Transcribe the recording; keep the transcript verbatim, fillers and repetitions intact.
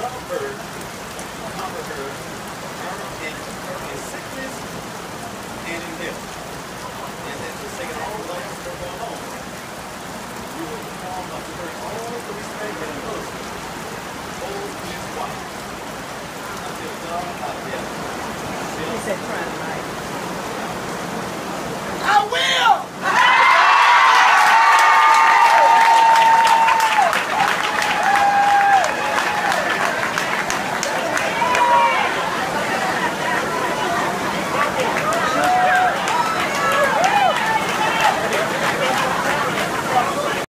of a bird, conquer her, her in, her in sickness and in health. And then just taking all the life of her going on. You will perform unto her all the respect and mercy, old his wife, until God out of heaven. He said, try to like. I will!